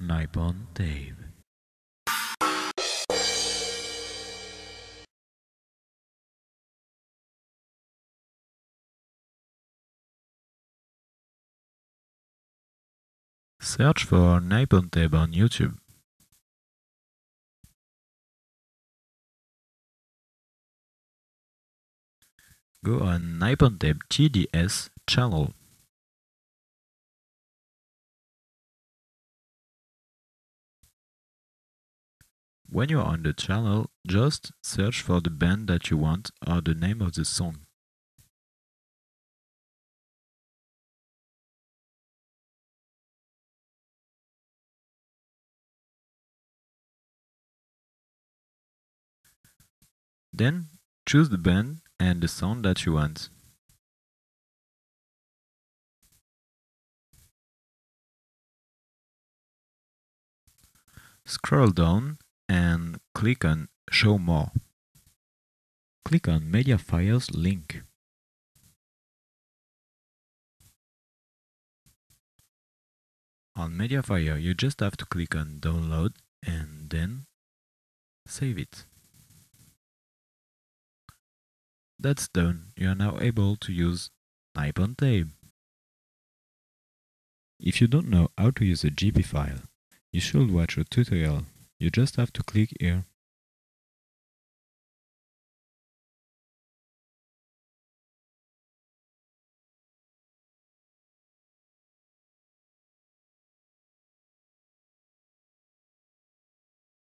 Nippon tape. Search for Nippon tape on YouTube. Go on Nippon tape TDS channel. When you're on the channel, just search for the band that you want or the name of the song. Then choose the band and the sound that you want. Scroll down and click on Show More. Click on Media Files link. On Mediafire, you just have to click on Download and then save it. That's done. You are now able to use Nippon tape. If you don't know how to use a GP file, you should watch a tutorial. You just have to click here.